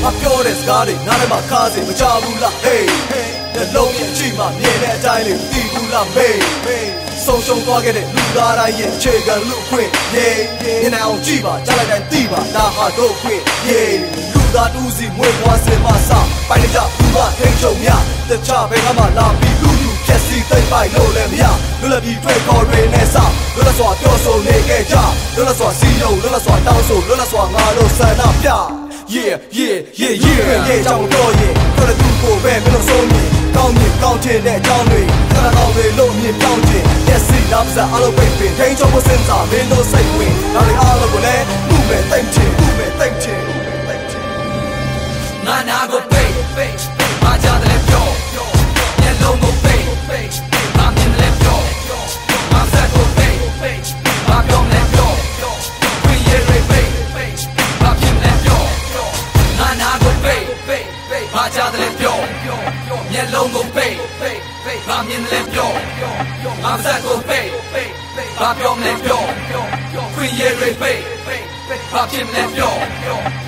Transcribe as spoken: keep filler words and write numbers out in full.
ငါပြောတဲ့စကားတွေနားထဲမှာခါစေမကြဘူးလား Hey နှလုံးရဲ့အချိန်မှာမြင်တဲ့အတိုင်းလေးမသိဘူးလား Hey ဆုံးရှုံးသွားခဲ့တဲ့လူသားတိုင်းရဲ့အခြေခံလူခွင့် Yeah ညနေအောင်ကြည့်ပါကြားလိုက်တိုင်းသိပါဒါဟာတို့ခွင့် Yeah လူသားတူစီမွေးဖွားစင်မစပိုင်းကြဘူးမထိန်ချုံမြတခြားဘယ်ကမှလာပြီးလူလူဖြက်စီသိမ့်ပိုက်လို့လည်းမရလွတ်လပ်ပြီးထွက်ခေါ်ရင်းနဲ့စလွတ်လပ်စွာပြောဆိုနေခဲ့ကြလွတ်လပ်စွာစီးလုံးလွတ်လပ်စွာတောင်းဆိုလွတ်လပ်စွာငါတို့ဆန္ဒပြYeah yeah yeah yeah ရဲ့ကြောင့်တော့ရဲ့ပြောတဲ့သူကိုပဲမလို့ဆုံးနေကောင်းမြင်ကောင်းချင်တဲ့အကြောင်းတွေခဏတော့လေလို့မြင်ပြောင်းခြင်း Yes see love စားအလုပ်ပိတ်ပင်ထိန်ချုံမစင်စားမင်းတို့စိတ်ဝင်ဒါတွေအားလုံးကိုလည်းမှုပဲတိတ်ချင်မှုပဲတိတ်ချင်ငါနာကိုပိတ်ပိတ်မာကြတယ်ပြောမျက်လုံးကိုပိတ်ပိတ်မာမြင်တယ်ပြောမာဆက်ကိုပိတ်ပိတ်မာပြောတယ်ပြောခွေရရိပိတ်ပိတ်မာပြင်းတယ်ပြောငါနာကိုပိတ်ပိတ်မာကြတယ်ပြောမျက်လုံးကိုပိတ်ပိတ်မာမြင်တယ်ပြောမာဆက်ကိုပိတ်ပိတ်မာပြောတယ်ပြောခွေရရိပိတ်ပိတ်မာပြင်းတယ်ပြော